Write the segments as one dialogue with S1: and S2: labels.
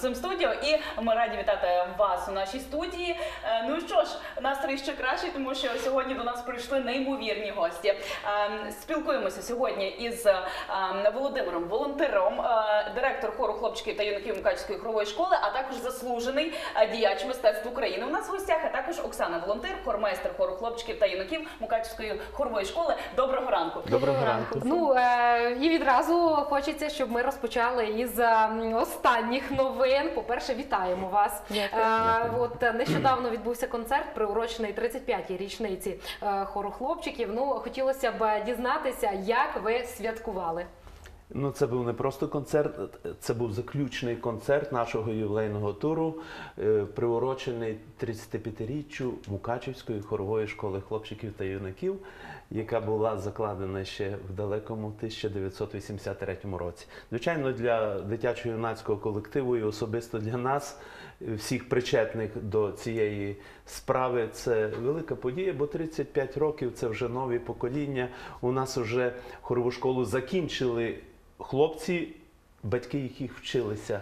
S1: Максим Студіо, і ми раді вітати вас у нашій студії. Ну що ж, настрій ще кращий, тому що сьогодні до нас прийшли неймовірні гості. Спілкуємося сьогодні із Володимиром Волонтером, директор хору хлопчиків та юнаків Мукачівської хорової школи, а також заслужений діяч мистецтв України. У нас в гостях, а також Оксана Волонтер, хормейстер хору хлопчиків та юнаків Мукачівської хорової школи. Доброго ранку.
S2: Доброго ранку.
S3: Ну, і відразу хочеться, щоб ми розпочали із останніх новин. По-перше, вітаємо вас. От нещодавно відбувся концерт, приурочений 35-й річниці хору хлопчиків. Ну, хотілося б дізнатися, як ви святкували.
S2: Ну, це був не просто концерт, це був заключний концерт нашого ювілейного туру, приурочений 35-річчю Мукачівської хорової школи хлопчиків та юнаків, яка була закладена ще в далекому 1983 році. Звичайно, для дитячо-юнацького колективу і особисто для нас, всіх причетних до цієї справи, це велика подія, бо 35 років – це вже нові покоління. У нас вже хорову школу закінчили хлопці, батьки яких вчилися.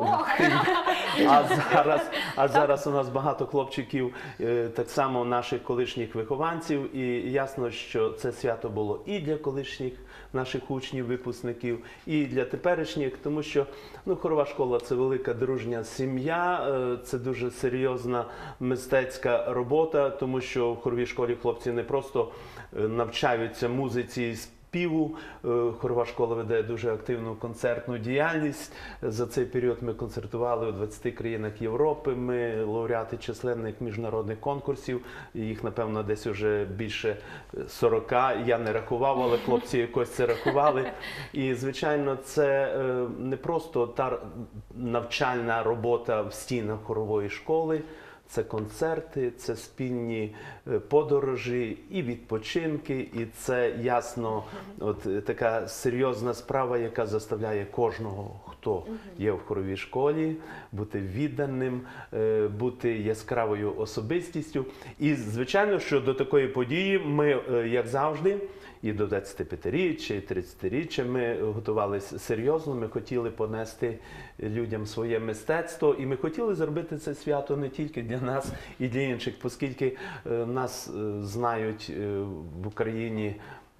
S2: А зараз у нас багато хлопчиків, так само наших колишніх вихованців. І ясно, що це свято було і для колишніх наших учнів, випускників, і для теперішніх, тому що хорова школа – це велика дружня сім'я, це дуже серйозна мистецька робота, тому що в хоровій школі хлопці не просто навчаються музиці і співу. Хорова школа веде дуже активну концертну діяльність. За цей період ми концертували у 20 країнах Європи. Ми лауреати численних міжнародних конкурсів. Їх, напевно, десь уже більше 40. Я не рахував, але хлопці якось це рахували. І, звичайно, це не просто та навчальна робота в стінах хорової школи. Це концерти, це спільні подорожі і відпочинки, і це, ясно, така серйозна справа, яка заставляє кожного, хто є в хоровій школі, бути відданим, бути яскравою особистістю. І, звичайно, що до такої події ми, як завжди, і до 25-річчя, і 30-річчя ми готувалися серйозно, ми хотіли понести людям своє мистецтво, і ми хотіли зробити це свято не тільки для нас і для інших, оскільки нас знають в Україні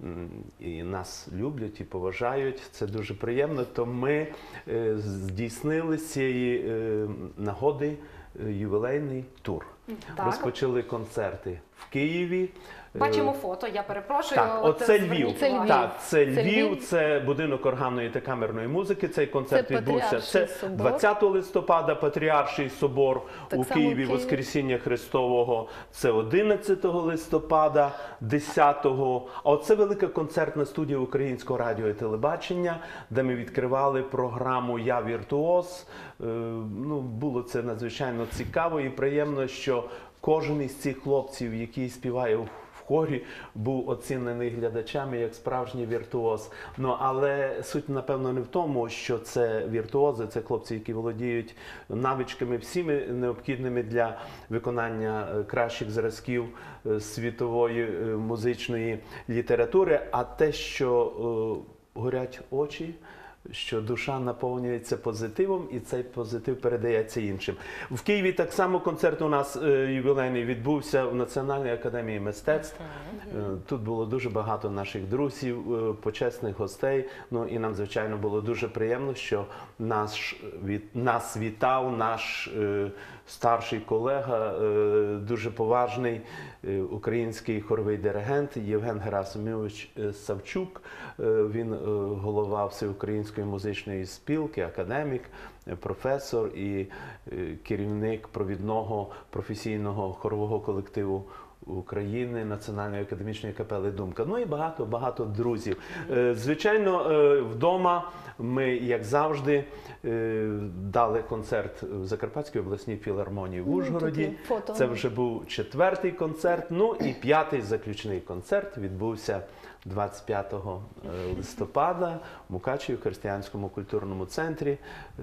S2: і нас люблять і поважають, це дуже приємно, то ми здійснили з цієї нагоди ювілейний тур. Розпочали концерти в Києві.
S3: Бачимо фото, я перепрошую.
S2: Так, оце Львів. Так, це
S3: Львів.
S2: Львів, це будинок органної та камерної музики. Цей концерт відбувся. Це 20 листопада, Патріарший собор у Києві, Воскресіння Христового. Це 11 листопада, 10-го. А оце велика концертна студія Українського радіо і телебачення, де ми відкривали програму «Я віртуоз». Було це надзвичайно цікаво і приємно, що кожен із цих хлопців, який співає в хорі, був оцінений глядачами як справжній віртуоз. Але суть, напевно, не в тому, що це віртуози, це хлопці, які володіють навичками всіми необхідними для виконання кращих зразків світової музичної літератури, а те, що горять очі, що душа наповнюється позитивом, і цей позитив передається іншим. В Києві так само концерт у нас ювілейний відбувся в Національній академії мистецтв. Тут було дуже багато наших друзів, почесних гостей. І нам, звичайно, було дуже приємно, що нас вітав наш старший колега, дуже поважний український хоровий диригент Євген Герасимович Савчук. Він голова Всеукраїнської музичної спілки, академік, професор і керівник провідного професійного хорового колективу України, Національної академічної капели «Думка». І багато друзів. Звичайно, вдома ми, як завжди, дали концерт в Закарпатській обласній філармонії в Ужгороді. Це вже був 4-й концерт. І 5-й заключний концерт відбувся 25 листопада в Мукачеві, в Християнському культурному центрі.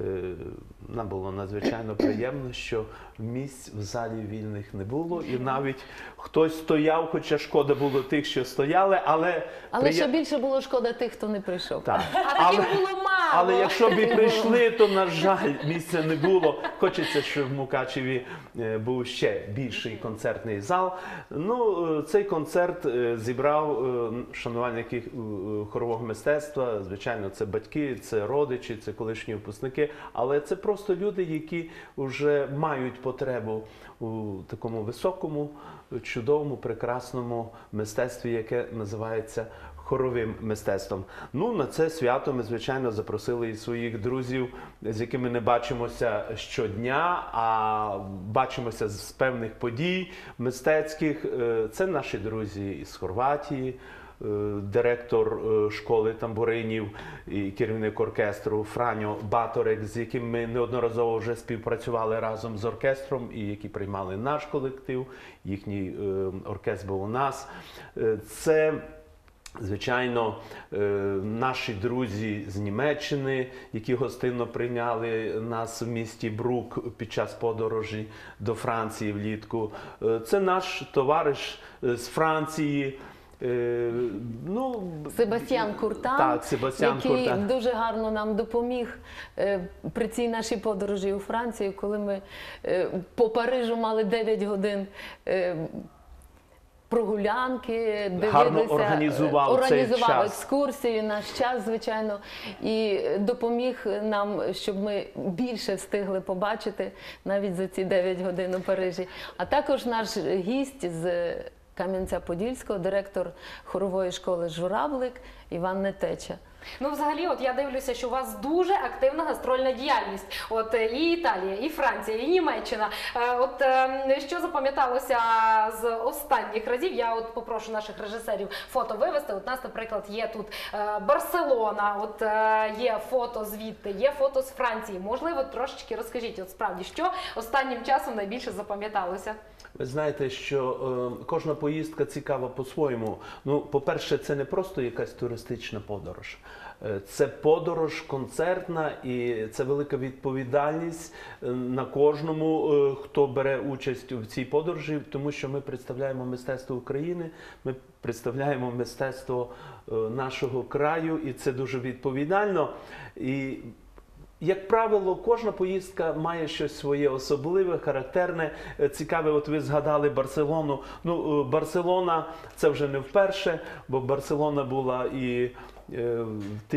S2: Нам було надзвичайно приємно, що місць в залі вільних не було. І навіть хтось стояв, хоча шкода було тих, що стояли, але
S4: ще більше було шкода тих, хто не прийшов.
S2: Так.
S3: А таких було
S2: Але якщо б і прийшли, то, на жаль, місця не було. Хочеться, щоб в Мукачеві був ще більший концертний зал. Ну, цей концерт зібрав шанувальники хорового мистецтва. Звичайно, це батьки, це родичі, це колишні випускники. Але це просто люди, які вже мають потребу у такому високому, чудовому, прекрасному мистецтві, яке називається хоровим мистецтвом. Ну, на це свято ми, звичайно, запросили і своїх друзів, з якими не бачимося щодня, а бачимося з певних подій мистецьких. Це наші друзі із Хорватії, директор школи тамбуринів і керівник оркестру Франьо Баторек, з яким ми неодноразово вже співпрацювали разом з оркестром і які приймали наш колектив, їхній оркестр був у нас. Це, звичайно, наші друзі з Німеччини, які гостинно прийняли нас в місті Брук під час подорожі до Франції влітку. Це наш товариш з Франції,
S4: Себастьян Куртан,
S2: так, Себастьян
S4: який
S2: Куртан
S4: дуже гарно нам допоміг при цій нашій подорожі у Францію, коли ми по Парижу мали 9 годин прогулянки,
S2: гарно
S4: дивилися,
S2: організував цей час.
S4: екскурсії, наш час, звичайно, і допоміг нам, щоб ми більше встигли побачити навіть за ці 9 годин у Парижі. А також наш гість з Кам'янця-Подільського, директор хорової школи «Журавлик» Іван Нетеча.
S3: Ну, взагалі, от я дивлюся, що у вас дуже активна гастрольна діяльність. От і Італія, і Франція, і Німеччина. От що запам'яталося з останніх разів? Я от попрошу наших режисерів фото вивести. От у нас, наприклад, є тут Барселона, от є фото звідти, є фото з Франції. Можливо, трошечки розкажіть, от справді, що останнім часом найбільше запам'яталося?
S2: Ви знаєте, що кожна поїздка цікава по-своєму. Ну, по-перше, це не просто якась туристична подорож. Це подорож концертна і це велика відповідальність на кожному, хто бере участь в цій подорожі, тому що ми представляємо мистецтво України, ми представляємо мистецтво нашого краю, і це дуже відповідально. І як правило, кожна поїздка має щось своє особливе, характерне, цікаве. От ви згадали Барселону. Ну, Барселона – це вже не вперше, бо Барселона була і в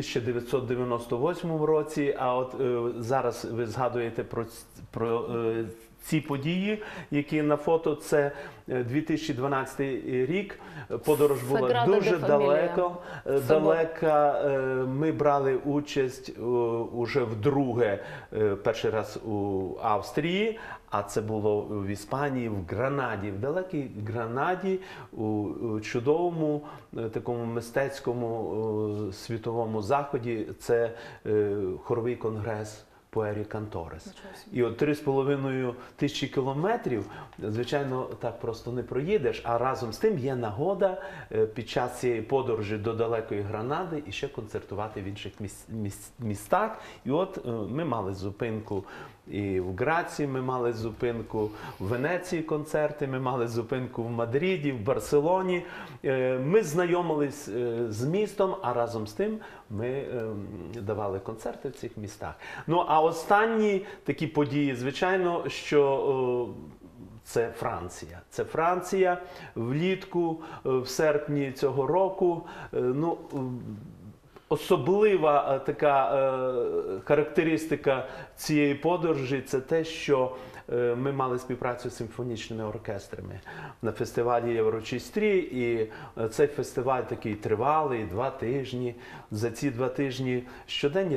S2: 1998 році, а от зараз ви згадуєте про ці події, які на фото, це 2012 рік. Подорож була дуже далека. Ми брали участь уже вдруге, перший раз у Австрії, а це було в Іспанії, в Гранаді, в далекій Гранаді, у чудовому такому мистецькому світовому заході. Це хоровий конгрес Пуері Канторес. І от 3,5 тисячі кілометрів, звичайно, так просто не проїдеш, а разом з тим є нагода під час цієї подорожі до далекої Гранади і ще концертувати в інших містах. І от ми мали зупинку і в Граці, ми мали зупинку в Венеції концерти, ми мали зупинку в Мадриді, в Барселоні. Ми знайомились з містом, а разом з тим ми давали концерти в цих містах. Ну, а останні такі події, звичайно, що це Франція. Це Франція влітку, в серпні цього року. Ну, особлива така характеристика цієї подорожі – це те, що ми мали співпрацю з симфонічними оркестрами на фестивалі Єврочистрі, і цей фестиваль такий тривалий, 2 тижні. За ці 2 тижні щоденні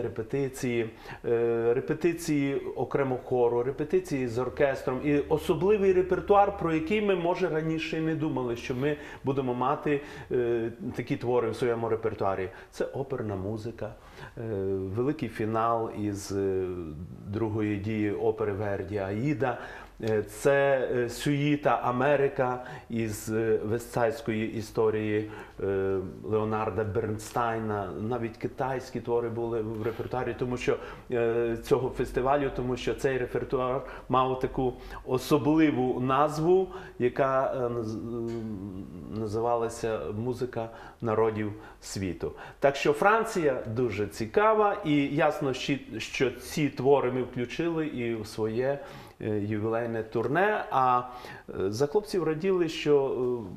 S2: репетиції окремо хору, репетиції з оркестром і особливий репертуар, про який ми, може, раніше не думали, що ми будемо мати такі твори в своєму репертуарі. Це оперна музика, великий фінал із другої дії опери Верді «Аїда». Це сюїта «Америка» із вестсайдської історії Леонарда Бернстайна. Навіть китайські твори були в репертуарі, тому що цього фестивалю, тому що цей репертуар мав таку особливу назву, яка називалася «Музика народів світу». Так що Франція дуже цікава, і ясно, що ці твори ми включили і в своє ювілейне турне. А за хлопців раділи, що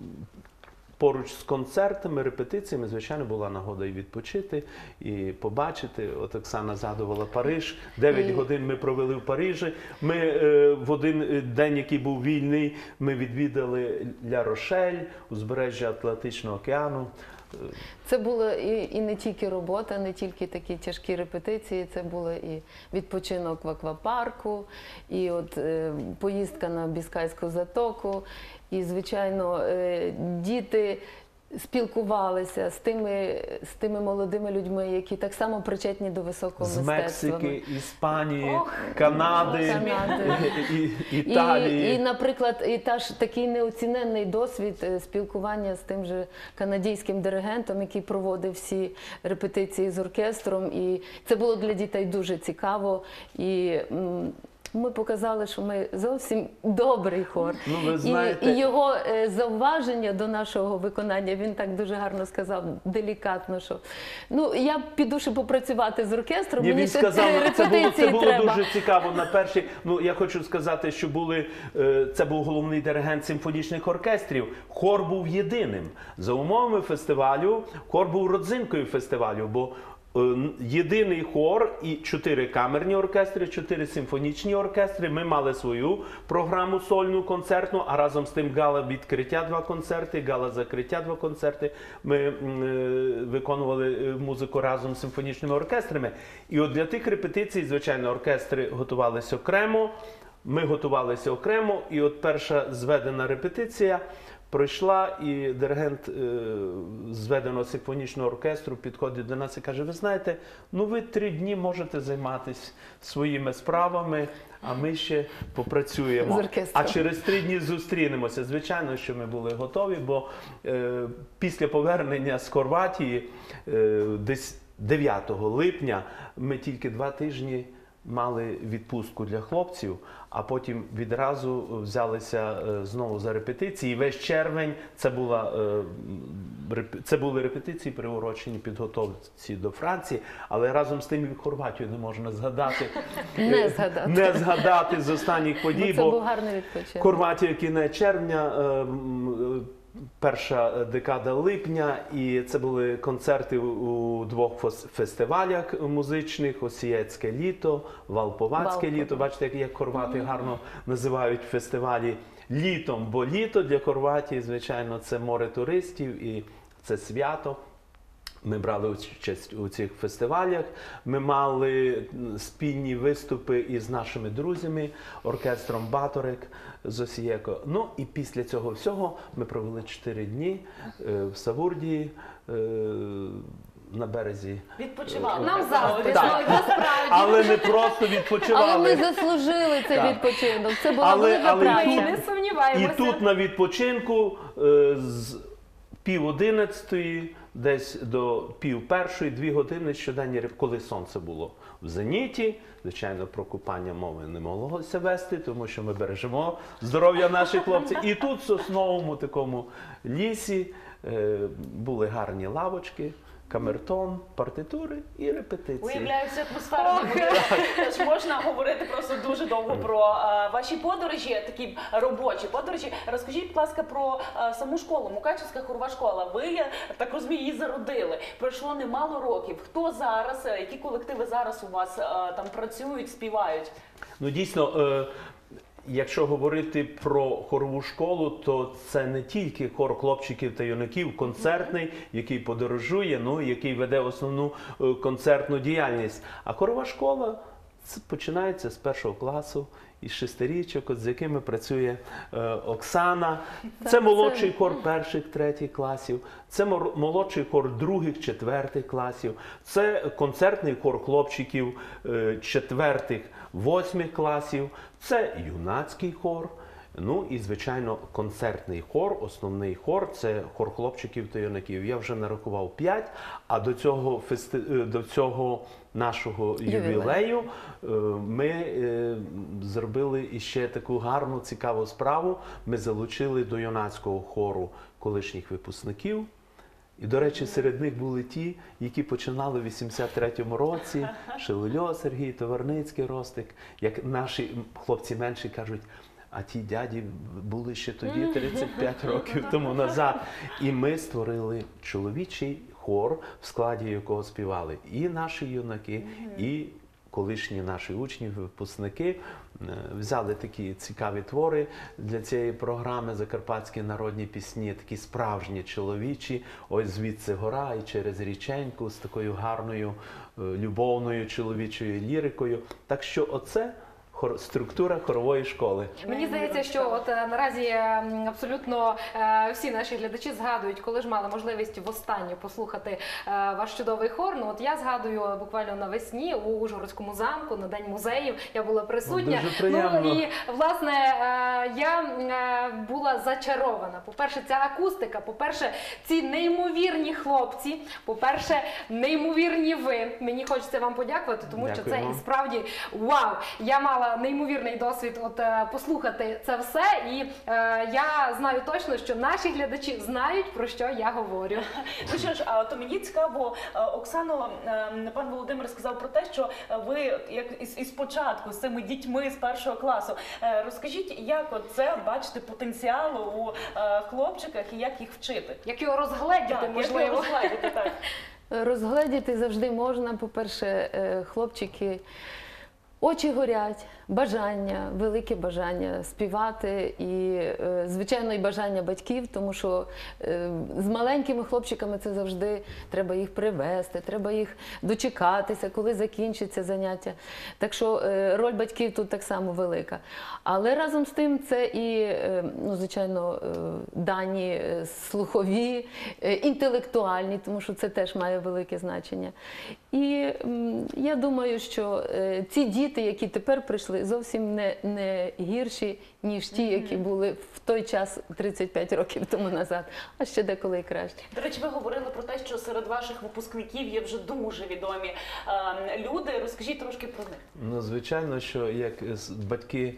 S2: поруч з концертами, репетиціями, звичайно, була нагода і відпочити, і побачити. От Оксана згадувала Париж. 9 годин ми провели в Парижі. Ми в один день, який був вільний, ми відвідали Ля-Рошель, узбережжя Атлантичного океану.
S4: Це була і не тільки робота, не тільки такі тяжкі репетиції, це було і відпочинок в аквапарку, і от поїздка на Біскайську затоку, і, звичайно, діти спілкувалися з тими молодими людьми, які так само причетні до високого
S2: з
S4: мистецтва.
S2: Мексики, Іспанії, Канади, Італії.
S4: І, наприклад, і такий неоціненний досвід спілкування з тим же канадським диригентом, який проводив всі репетиції з оркестром. І це було для дітей дуже цікаво. І ми показали, що ми зовсім добрий хор.
S2: Ну, ви знаєте...
S4: І його зауваження до нашого виконання, він так дуже гарно сказав, делікатно, що я піду ще попрацювати з оркестром,
S2: Ні,
S4: мені
S2: він
S4: ще
S2: сказав,
S4: 3 репетиції
S2: це було
S4: треба.
S2: дуже цікаво. На першій, я хочу сказати, що це був головний диригент симфонічних оркестрів. Хор був єдиним. За умовами фестивалю, хор був родзинкою фестивалю, бо єдиний хор і 4 камерні оркестри, 4 симфонічні оркестри. Ми мали свою програму сольну, концертну, а разом з тим гала відкриття 2 концерти, гала закриття 2 концерти. Ми виконували музику разом з симфонічними оркестрами. І от для тих репетицій, звичайно, оркестри готувалися окремо, ми готувалися окремо, і от перша зведена репетиція пройшла, і диригент зведеного симфонічного оркестру підходить до нас і каже: ви знаєте, ви 3 дні можете займатися своїми справами, а ми ще попрацюємо. А через 3 дні зустрінемося. Звичайно, що ми були готові, бо після повернення з Хорватії, десь 9 липня, ми тільки 2 тижні мали відпустку для хлопців, а потім відразу взялися знову за репетиції. Весь червень це були репетиції, приурочені підготовці до Франції, але разом з тим і Хорватію не можна згадати. Не згадати з останніх подій,
S4: це був гарний відпочинок.
S2: Хорватія кінець червня, перша декада липня, і це були концерти у 2 фестивалях музичних: Осієцьке літо, Валповацьке літо. Бачите, як хорвати гарно називають фестивалі літом, бо літо для Хорватії, звичайно, це море туристів і це свято. Ми брали участь у цих фестивалях, ми мали спільні виступи із нашими друзями, оркестром «Баторик» з Осієко. І після цього всього ми провели 4 дні в Савурдії, на березі.
S1: Відпочивали.
S3: Нам завжди, насправді.
S2: Але не просто відпочивали.
S4: Але ми заслужили цей відпочинок. Це була велика праця.
S3: Не сумніваємося.
S2: І тут на відпочинку з 10:30 десь до 12:30, 2 години щоденні, коли сонце було в зеніті. Звичайно, про купання мови не моглося вести, тому що ми бережемо здоров'я наших хлопців. І тут в сосновому такому лісі були гарні лавочки, камертон, партитури і репетиції.
S1: Уявляю всю атмосферу. Тож можна говорити просто дуже довго про ваші подорожі, такі робочі подорожі. Розкажіть, будь ласка, про саму школу, Мукачевська хорова школа. Ви, я так розумію, її зародили. Пройшло немало років. Хто зараз, які колективи зараз у вас там працюють, співають?
S2: Дійсно, якщо говорити про хорову школу, то це не тільки хор хлопчиків та юнаків, концертний, який подорожує, який веде основну концертну діяльність. А хорова школа починається з 1 класу, із 6-річок, з якими працює Оксана. Це молодший хор перших-третіх класів, це молодший хор других, четвертих класів, це концертний хор хлопчиків четвертих, восьмих класів, це юнацький хор. Ну і, звичайно, концертний хор, основний хор – це хор хлопчиків та юнаків. Я вже нарахував 5, а до цього нашого ювілею ми зробили іще таку гарну, цікаву справу. Ми залучили до юнацького хору колишніх випускників. І, до речі, серед них були ті, які починали в 83-му році, Шевельо Сергій, Товарницький Ростик, як наші хлопці менші кажуть, а ті дяді були ще тоді, 35 років тому назад. І ми створили чоловічий хор, в складі якого співали і наші юнаки, і колишні наші учні, випускники. Взяли такі цікаві твори для цієї програми, закарпатські народні пісні, такі справжні чоловічі, ось звідси гора і через річеньку, з такою гарною, любовною чоловічою лірикою. Так що оце структура хорової школи.
S3: Мені здається, що от наразі абсолютно всі наші глядачі згадують, коли ж мали можливість востаннє послухати ваш чудовий хор. Ну от я згадую буквально навесні у Ужгородському замку на День музеїв. Я була присутня.
S2: Дуже приємно.
S3: Ну і власне я була зачарована. По-перше, ця акустика, по-перше, ці неймовірні хлопці, по-перше, неймовірні ви. Мені хочеться вам подякувати, тому що це і справді вау. Я мала неймовірний досвід послухати це все, і я знаю точно, що наші глядачі знають, про що я говорю.
S1: Ну що ж, то мені цікаво, Оксано, пан Володимир сказав про те, що ви як із початку з цими дітьми з першого класу. Розкажіть, як це бачите потенціал у хлопчиках і як їх вчити?
S3: Як його розгледіти, можливо?
S1: Як його розгледіти, так.
S4: Розгледіти завжди можна. По-перше, хлопчики, очі горять, бажання, велике бажання співати і, звичайно, і бажання батьків, тому що з маленькими хлопчиками це завжди треба їх привезти, треба їх дочекатися, коли закінчиться заняття. Так що роль батьків тут так само велика. Але разом з тим це і, ну, звичайно, дані слухові, інтелектуальні, тому що це теж має велике значення. І я думаю, що ці діти, які тепер прийшли, зовсім не гірші, ніж ті, які були в той час 35 років тому назад, а ще деколи і краще.
S1: До речі, ви говорили про те, що серед ваших випускників є вже дуже відомі люди. Розкажіть трошки про них.
S2: Ну, звичайно, що як батьки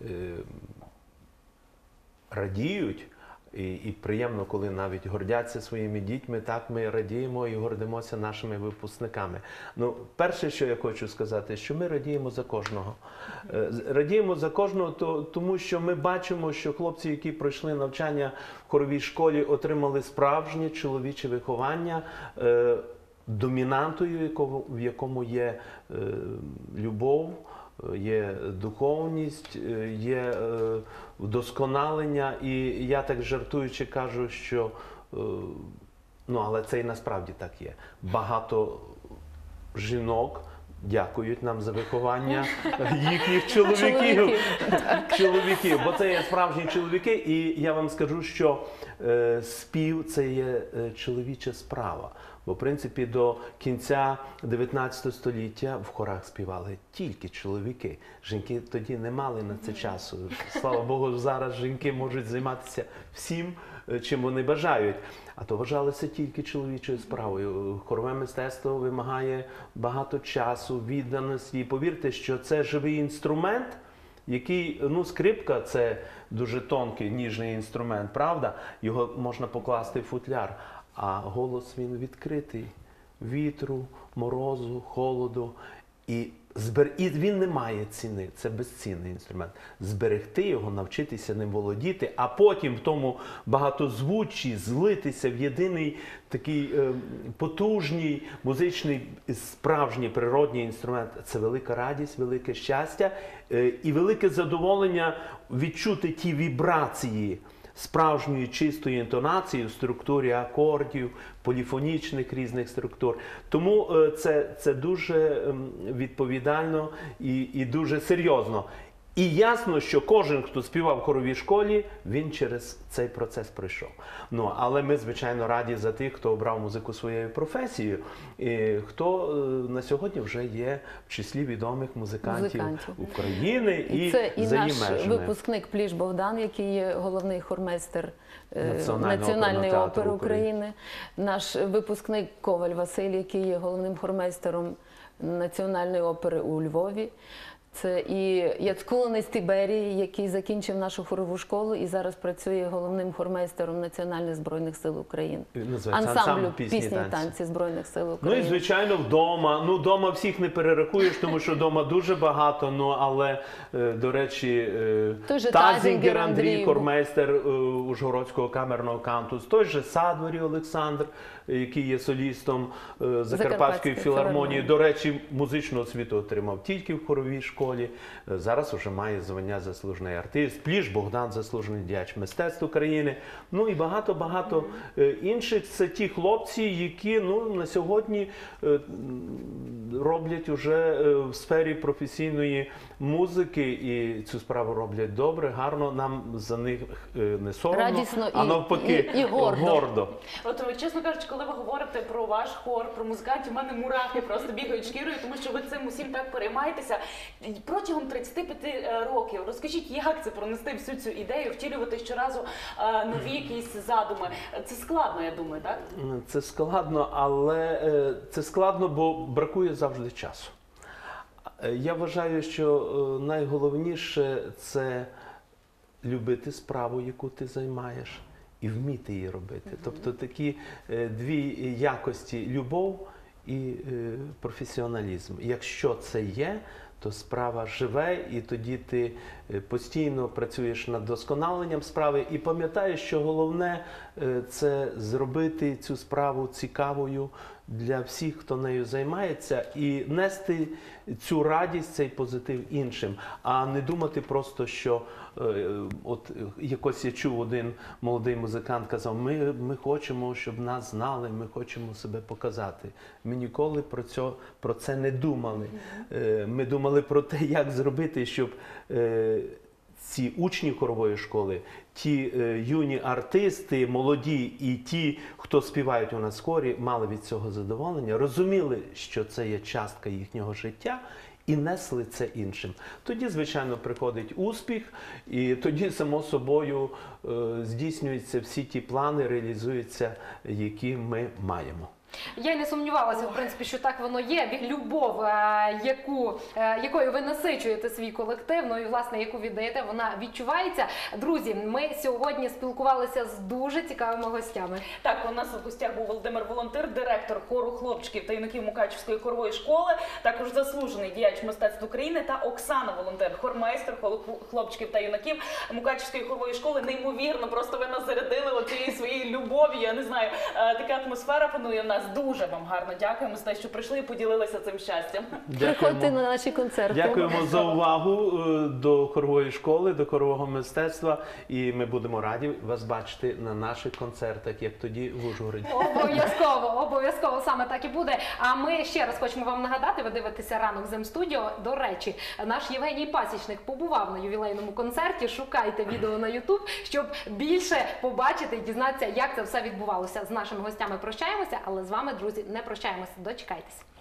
S2: радіють, і приємно, коли навіть гордяться своїми дітьми, так ми радіємо і гордимося нашими випускниками. Ну, перше, що я хочу сказати, що ми радіємо за кожного. Радіємо за кожного, тому що ми бачимо, що хлопці, які пройшли навчання в хоровій школі, отримали справжнє чоловіче виховання, домінантою, в якому є любов, є духовність, є вдосконалення. І я так жартуючи кажу, що, ну, але це і насправді так є. Багато жінок дякують нам за виховання їхніх чоловіків, бо це є справжні чоловіки. І я вам скажу, що спів – це є чоловіча справа. Бо, в принципі, до кінця 19 століття в хорах співали тільки чоловіки. Жінки тоді не мали на це часу. Слава Богу, зараз жінки можуть займатися всім, чим вони бажають. А то вважалося тільки чоловічою справою. Хорове мистецтво вимагає багато часу, відданості. І повірте, що це живий інструмент, який, ну, скрипка – це дуже тонкий, ніжний інструмент, правда? Його можна покласти в футляр. А голос, він відкритий вітру, морозу, холоду. І він не має ціни, це безцінний інструмент. Зберегти його, навчитися ним володіти, а потім в тому багатозвуччі злитися в єдиний такий потужний, музичний, справжній природній інструмент. Це велика радість, велике щастя і велике задоволення відчути ті вібрації справжньої чистої інтонації в структурі акордів, поліфонічних різних структур. Тому це дуже відповідально і дуже серйозно. І ясно, що кожен, хто співав в хоровій школі, він через цей процес пройшов. Ну, але ми, звичайно, раді за тих, хто обрав музику своєю професією, і хто на сьогодні вже є в числі відомих музикантів України і
S4: це і
S2: за її
S4: наш
S2: межами.
S4: випускник Пліш Богдан, який є головний хормейстер
S2: Національного
S4: Національної
S2: оперного
S4: опери
S2: театру
S4: України. Наш випускник Коваль Василь, який є головним хормейстером Національної опери у Львові. Це і Яцкулинець Тиберій, який закінчив нашу хорову школу і зараз працює головним хормейстером Національних збройних сил України.
S2: Називається
S4: Ансамблю
S2: «Пісні і танці».
S4: танці Збройних сил
S2: Ну
S4: України.
S2: і, звичайно, вдома. Ну, вдома всіх не перерахуєш, тому що вдома дуже багато, ну, але, до речі, Тазінгер Андрій, хормейстер Ужгородського камерного канту, той же Садворі Олександр, який є солістом Закарпатської філармонії. До речі, музичну освіту отримав тільки в хоровій школі. Зараз вже має звання заслужений артист. Пліш Богдан, заслужений діяч мистецтв України. Ну і багато-багато інших. Це ті хлопці, які на сьогодні роблять уже в сфері професійної музики і цю справу роблять добре, гарно. Нам за них не соромно,
S4: радісно
S2: а навпаки
S4: і гордо.
S1: От, чесно кажучи, коли ви говорите про ваш хор, про музикантів, у мене мурахи просто бігають шкірою, тому що ви цим усім так переймаєтеся. Протягом 35 років розкажіть, як це пронести всю цю ідею, втілювати щоразу нові якісь задуми? Це складно, я думаю, так?
S2: Це складно, але це складно, бо бракує завжди часу. Я вважаю, що найголовніше – це любити справу, яку ти займаєш, і вміти її робити. Тобто такі дві якості – любов і професіоналізм. Якщо це є, то справа живе, і тоді ти постійно працюєш над досконаленням справи і пам'ятаєш, що головне – це зробити цю справу цікавою для всіх, хто нею займається, і нести цю радість, цей позитив іншим, а не думати просто, що от якось я чув, один молодий музикант казав, ми хочемо, щоб нас знали, ми хочемо себе показати. Ми ніколи про це не думали. Ми думали про те, як зробити, щоб ці учні хорової школи, ті юні артисти, молоді і ті, хто співають у нас в хорі, мали від цього задоволення, розуміли, що це є частка їхнього життя, і несли це іншим. Тоді, звичайно, приходить успіх, і тоді, само собою, здійснюються всі ті плани, реалізуються, які ми маємо.
S3: Я й не сумнівалася, в принципі, що так воно є. Любов, якою ви насичуєте свій колектив, ну і, власне, яку віддаєте, вона відчувається. Друзі, ми сьогодні спілкувалися з дуже цікавими гостями.
S1: Так, у нас в гостях був Володимир Волонтир, директор хору хлопчиків та юнаків Мукачівської хорової школи, також заслужений діяч мистецтв України, та Оксана Волонтир, хормейстер хлопчиків та юнаків Мукачівської хорової школи. Неймовірно, просто ви нас зарядили оцією своєю любов'ю, я не знаю, така атмосфера панує в нас. Дуже вам гарно дякуємо за те, що прийшли і поділилися цим щастям.
S4: Приходьте на наші концерти.
S2: Дякуємо за увагу до хорової школи, до хорового мистецтва. І ми будемо раді вас бачити на наших концертах, як тоді в Ужгороді.
S3: Обов'язково саме так і буде. А ми ще раз хочемо вам нагадати, ви дивитеся «Ранок з М-студіо». До речі, наш Євгеній Пасічник побував на ювілейному концерті. Шукайте відео на YouTube, щоб більше побачити і дізнатися, як це все відбувалося. З нашими гостями прощаємося, але з вами, друзі, не прощаємося. Дочекайтеся.